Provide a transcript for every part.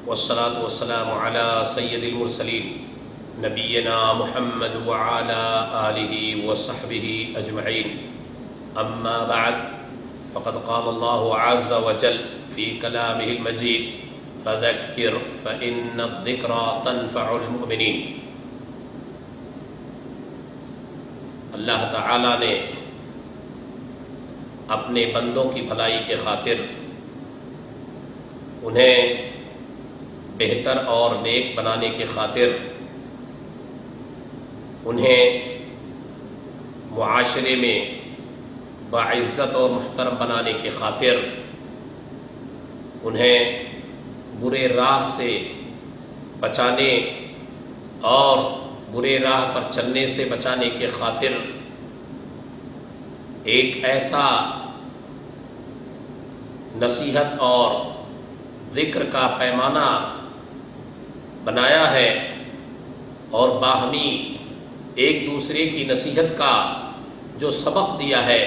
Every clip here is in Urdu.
والصلاة والسلام على سید المرسلین نبینا محمد وعلى آلہ وصحبہ اجمعین اما بعد فقد قال اللہ عز وجل فی کلامہ المجید فذکر فإن الذکرى تنفع المؤمنین۔ اللہ تعالی نے اپنے بندوں کی بھلائی کے خاطر انہیں بہتر اور نیک بنانے کے خاطر انہیں معاشرے میں باعزت اور محترم بنانے کے خاطر انہیں برے راہ سے بچانے اور برے راہ پر چلنے سے بچانے کے خاطر ایک ایسا نصیحت اور ذکر کا پیمانہ بنایا ہے اور باہمی ایک دوسرے کی نصیحت کا جو سبق دیا ہے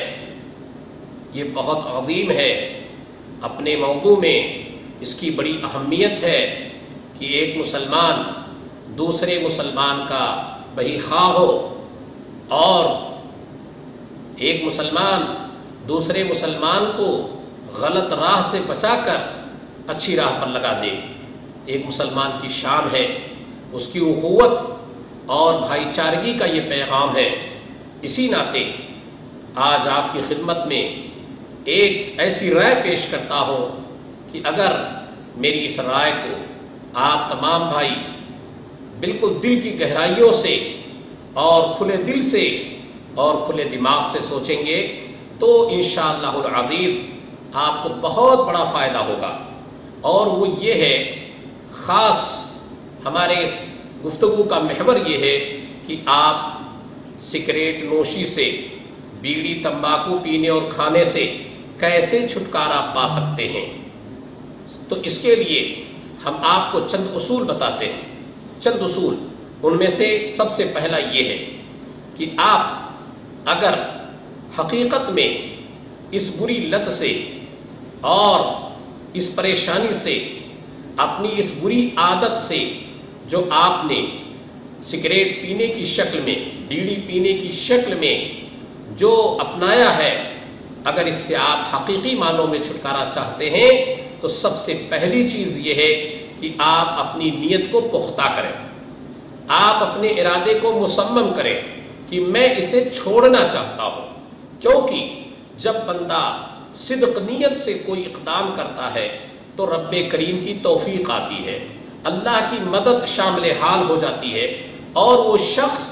یہ بہت عظیم ہے۔ اپنے موضوع میں اس کی بڑی اہمیت ہے کہ ایک مسلمان دوسرے مسلمان کا بہی خواہ ہو اور ایک مسلمان دوسرے مسلمان کو غلط راہ سے بچا کر اچھی راہ پر لگا دے۔ ایک مسلمان کی شان ہے، اس کی اخوت اور بھائی چارگی کا یہ پیغام ہے۔ اسی ناطے آج آپ کی خدمت میں ایک ایسی رائے پیش کرتا ہوں کہ اگر میری اس رائے کو آپ تمام بھائی بالکل دل کی گہرائیوں سے اور کھلے دل سے اور کھلے دماغ سے سوچیں گے تو انشاءاللہ العزیز آپ کو بہت بڑا فائدہ ہوگا، اور وہ یہ ہے، خاص ہمارے اس گفتگو کا محور یہ ہے کہ آپ سگریٹ نوشی سے، بیڑی تمباکو پینے اور کھانے سے کیسے چھٹکارا پا سکتے ہیں۔ تو اس کے لیے ہم آپ کو چند اصول بتاتے ہیں۔ چند اصول، ان میں سے سب سے پہلا یہ ہے کہ آپ اگر حقیقت میں اس بری لت سے اور اس پریشانی سے، اپنی اس بری عادت سے جو آپ نے سگریٹ پینے کی شکل میں، بیڑی پینے کی شکل میں جو اپنایا ہے، اگر اس سے آپ حقیقی معنوں میں چھٹکارا چاہتے ہیں تو سب سے پہلی چیز یہ ہے کہ آپ اپنی نیت کو پختہ کریں، آپ اپنے ارادے کو مصمم کریں کہ میں اسے چھوڑنا چاہتا ہوں۔ کیونکہ جب بندہ صدق نیت سے کوئی اقدام کرتا ہے تو رب کریم کی توفیق آتی ہے، اللہ کی مدد شامل حال ہو جاتی ہے، اور وہ شخص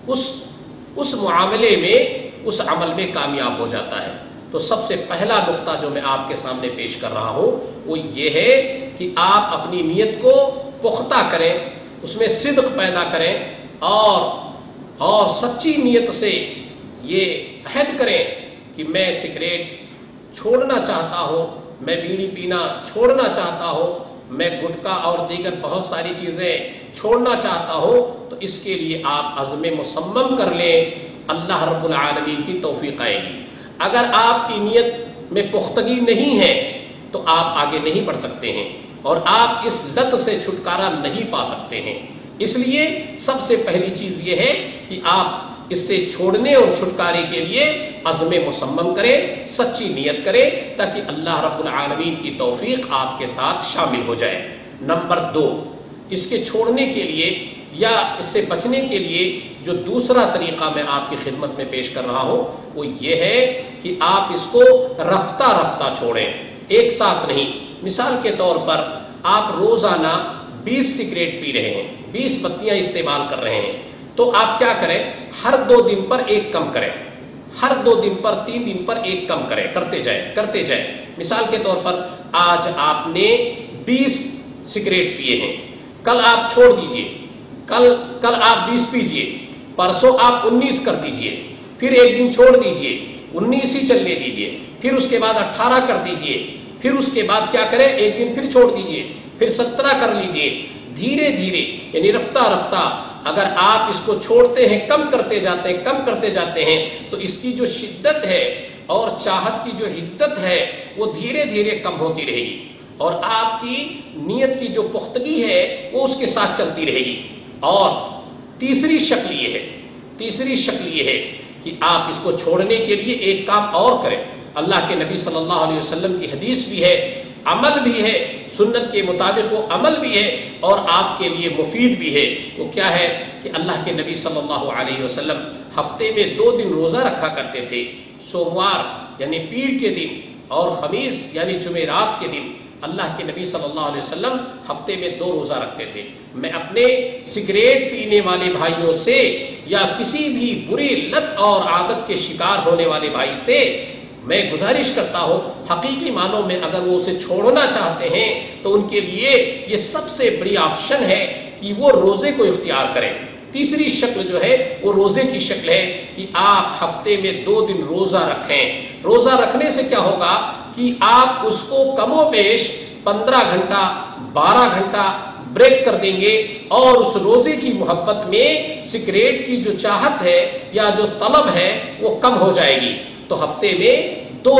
اس معاملے میں، اس عمل میں کامیاب ہو جاتا ہے۔ تو سب سے پہلا نقطہ جو میں آپ کے سامنے پیش کر رہا ہوں وہ یہ ہے کہ آپ اپنی نیت کو پختہ کریں، اس میں صدق پیدا کریں اور سچی نیت سے یہ عہد کریں کہ میں سگریٹ چھوڑنا چاہتا ہوں، میں بیڑی پینا چھوڑنا چاہتا ہوں، میں گٹکا اور دیگر بہت ساری چیزیں چھوڑنا چاہتا ہوں۔ تو اس کے لیے آپ عزم مصمم کر لیں، اللہ رب العالمین کی توفیق آئے گی۔ اگر آپ کی نیت میں پختگی نہیں ہے تو آپ آگے نہیں بڑھ سکتے ہیں اور آپ اس لت سے چھٹکارا نہیں پا سکتے ہیں۔ اس لیے سب سے پہلی چیز یہ ہے کہ آپ اس سے چھوڑنے اور چھٹکارے کے لیے عزم مصمم کریں، سچی نیت کریں، تاکہ اللہ رب العالمین کی توفیق آپ کے ساتھ شامل ہو جائے۔ نمبر 2، اس کے چھوڑنے کے لیے یا اس سے بچنے کے لیے جو دوسرا طریقہ میں آپ کی خدمت میں پیش کر رہا ہوں وہ یہ ہے کہ آپ اس کو رفتہ رفتہ چھوڑیں، ایک ساتھ نہیں۔ مثال کے طور پر آپ روزانہ 20 سگریٹ پی رہے ہیں، 20 پتیاں استعمال کر رہے ہیں، تو آپ کیا کریں، ہر 2 دن پر ایک کم کریں، ہر 2 دن پر 3 دن پر ایک کم کریں، کرتے جائیں۔ مثال کے طور پر آج آپ نے 20 سگریٹ پیے ہیں، کل آپ چھوڑ دیجئے، کل آپ 20 پیجئے، پرسوں آپ 19 کر دیجئے، پھر ایک دن چھوڑ دیجئے، 19 ہی چلنے دیجئے، پھر اس کے بعد 18 کر دیجئے، پھر اس کے بعد کیا کریں، ایک دن پھر چھوڑ دیجئے، پھر 17 کر لیجئے۔ دھیرے دھیرے، یعنی رفتہ رفتہ اگر آپ اس کو چھوڑتے ہیں، کم کرتے جاتے ہیں تو اس کی جو شدت ہے اور چاہت کی جو حدت ہے وہ دھیرے دھیرے کم ہوتی رہے گی۔ اور آپ کی نیت کی جو پختگی ہے وہ اس کے ساتھ چلتی رہے گی۔ اور تیسری شکل یہ ہے کہ آپ اس کو چھوڑنے کے لیے ایک کام اور کریں۔ اللہ کے نبی صلی اللہ علیہ وسلم کی حدیث بھی ہے، عمل بھی ہے، سنت کے مطابق وہ عمل بھی ہے اور آپ کے لیے مفید بھی ہے۔ وہ کیا ہے کہ اللہ کے نبی صلی اللہ علیہ وسلم ہفتے میں 2 دن روزہ رکھا کرتے تھے، سوموار یعنی پیر کے دن اور خمیس یعنی جمعرات کے دن۔ اللہ کے نبی صلی اللہ علیہ وسلم ہفتے میں 2 روزہ رکھتے تھے۔ میں اپنے سگریٹ پینے والے بھائیوں سے یا کسی بھی بری لت اور عادت کے شکار ہونے والے بھائی سے میں گزارش کرتا ہوں، حقیقی معنوں میں اگر وہ اسے چھوڑنا چاہتے ہیں تو ان کے لیے یہ سب سے بڑی آپشن ہے کہ وہ روزے کو اختیار کریں۔ تیسری شکل جو ہے وہ روزے کی شکل ہے کہ آپ ہفتے میں 2 دن روزہ رکھیں۔ روزہ رکھنے سے کیا ہوگا کہ آپ اس کو کم و بیش 15 گھنٹہ 12 گھنٹا بریک کر دیں گے اور اس روزے کی محبت میں سگریٹ کی جو چاہت ہے یا جو طلب ہے وہ کم ہو جائے گی۔ تو ہفتے میں 2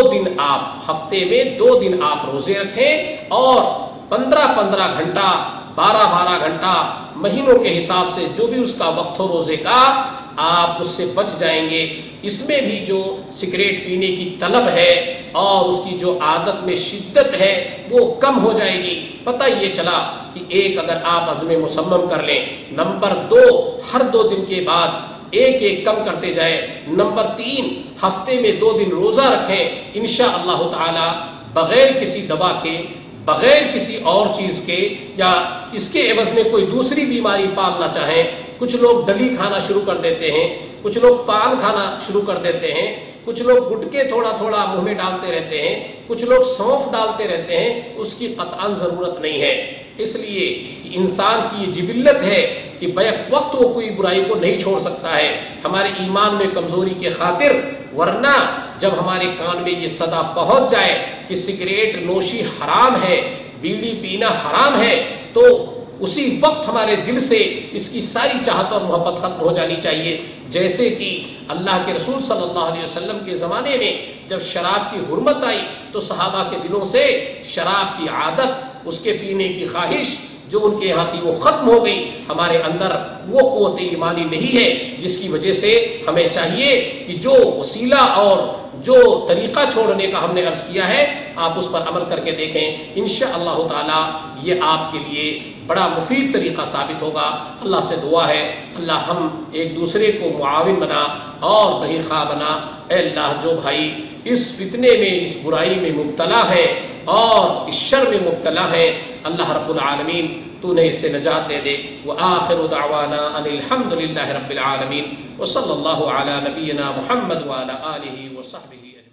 دن آپ روزے رکھیں اور 15 گھنٹا 12 گھنٹا مہینوں کے حساب سے جو بھی اس کا وقت ہو روزے کا، آپ اس سے بچ جائیں گے۔ اس میں بھی جو سگریٹ پینے کی طلب ہے اور اس کی جو عادت میں شدت ہے وہ کم ہو جائے گی۔ پتہ یہ چلا کہ ایک اگر آپ عزم مصمم کر لیں، نمبر 2 ہر 2 دن کے بعد ایک کم کرتے جائیں، نمبر 3 ہفتے میں 2 دن روزہ رکھیں، انشاءاللہ تعالی بغیر کسی دوا کے، بغیر کسی اور چیز کے یا اس کے عوض میں کوئی دوسری بیماری پالنا چاہیں، کچھ لوگ ڈلی کھانا شروع کر دیتے ہیں، کچھ لوگ پان کھانا شروع کر دیتے ہیں، کچھ لوگ گٹکے تھوڑا تھوڑا منہ میں ڈالتے رہتے ہیں، کچھ لوگ سونف ڈالتے رہتے ہیں، اس کی قطعاً ضرورت نہیں ہے۔ اس لیے کہ انسان کی یہ جبلت ہے کہ بیک وقت وہ کوئی برائی کو نہیں چھوڑ سکتا ہے، ہمارے ایمان میں کمزوری کے خاطر، ورنہ جب ہمارے کان میں یہ صدا پہنچ جائے کہ سگریٹ نوشی حرام ہے، بیڑی پینا حرام ہے، تو اسی وقت ہمارے دل سے اس کی ساری چاہت اور محبت ختم ہو جانی چاہیے۔ جیسے کہ اللہ کے رسول صلی اللہ علیہ وسلم کے زمانے میں جب شراب کی حرمت آئی تو صحابہ کے دلوں سے شراب کی عادت، اس کے پینے کی خواہش جو ان کے یہاں تھی وہ ختم ہو گئی۔ ہمارے اندر وہ قوت ایمانی نہیں ہے جس کی وجہ سے ہمیں چاہیے کہ جو وسیلہ اور جو طریقہ چھوڑنے کا ہم نے عرض کیا ہے آپ اس پر عمل کر کے دیکھیں، انشاءاللہ تعالی یہ آپ کے لیے بڑا مفید طریقہ ثابت ہوگا۔ اللہ سے دعا ہے اللہ ہم ایک دوسرے کو معاون بنا اور بہی خواہ بنا۔ اے اللہ جو بھائی اس فتنے میں، اس برائی میں مبتلا ہے اور اس شر میں مبتلا ہے، اللہ رب العالمین تو نے اس سے نجات دے دے۔ وآخر دعوانا ان الحمد للہ رب العالمین وصلی اللہ علی نبینا محمد وعلی آلہ وصحبہ۔